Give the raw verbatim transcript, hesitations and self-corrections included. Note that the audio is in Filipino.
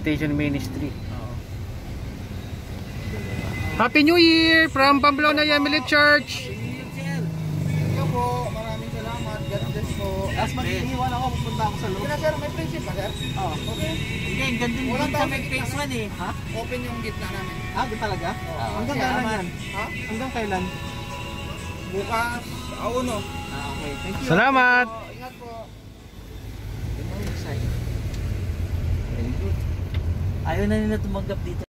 Visitation Ministry. Oo. Happy New Year from Pamplona Yamilip Church. Thank you po. Maraming salamat. God bless po. Tapos mag-iiwan ako, pupunta ako sa loob. Kaya sir, may prinsip ba sir? Oo. Okay. Hindi, gandun din Walang tao kami sa phase gitna. one eh. Ha? Open yung gitna namin. Ah, di talaga? Oo. Hanggang Salamat. kailan yan? Ha? Hanggang kailan? Bukas, auno. Ah, okay. Thank you. Salamat. Oh, ingat po. Ayaw na nila tumanggap dito.